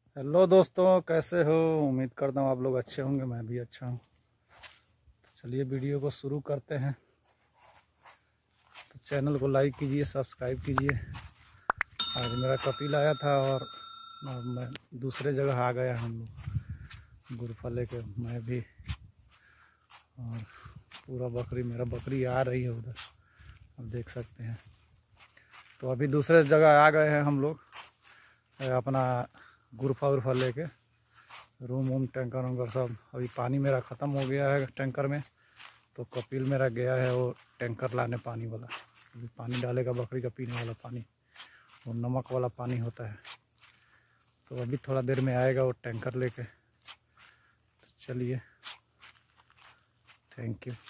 Hello दोस्तों, कैसे हो? उम्मीद करता हूँ आप लोग अच्छे होंगे। मैं भी अच्छा हूँ। तो चलिए वीडियो को शुरू करते हैं। तो चैनल को लाइक कीजिए, सब्सक्राइब कीजिए। आज मेरा कपिल आया था और मैं दूसरे जगह आ गया। हम लोग गुरफा लेके, मैं भी, और पूरा मेरा बकरी आ रही है उधर, आप देख सकते हैं। तो अभी दूसरे जगह आ गए हैं हम लोग, अपना गुरफा उर्फा लेके। रूम वूम टैंकर वैंकर सब, अभी पानी मेरा ख़त्म हो गया है टैंकर में। तो कपिल मेरा गया है वो टैंकर लाने, पानी वाला। अभी पानी डालेगा बकरी का पीने वाला पानी, वो नमक वाला पानी होता है। तो अभी थोड़ा देर में आएगा वो टैंकर लेके। तो चलिए, थैंक यू।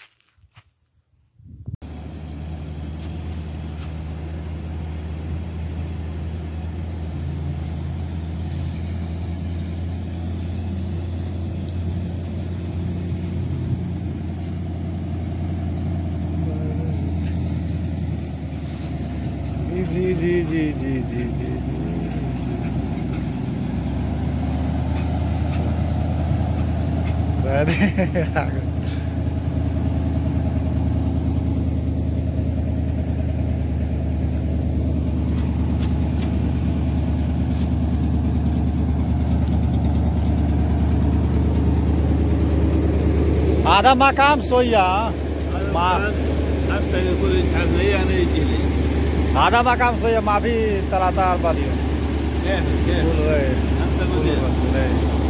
जी जी जी जी जी जी जी आधा मकाम सोया आधा मकाम सोया माफी तराता बालियो